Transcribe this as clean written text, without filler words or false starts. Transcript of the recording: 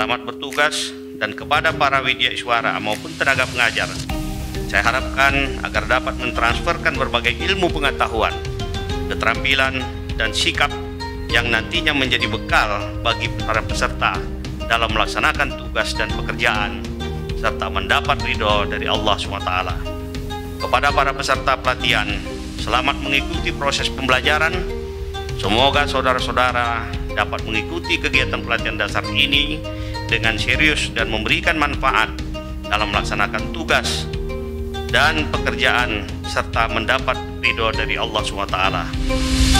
selamat bertugas, dan kepada para widyaswara maupun tenaga pengajar, saya harapkan agar dapat mentransferkan berbagai ilmu pengetahuan, keterampilan, dan sikap yang nantinya menjadi bekal bagi para peserta dalam melaksanakan tugas dan pekerjaan, serta mendapat ridho dari Allah SWT. Kepada para peserta pelatihan, selamat mengikuti proses pembelajaran. Semoga saudara-saudara dapat mengikuti kegiatan pelatihan dasar ini dengan serius dan memberikan manfaat dalam melaksanakan tugas dan pekerjaan serta mendapat ridho dari Allah SWT.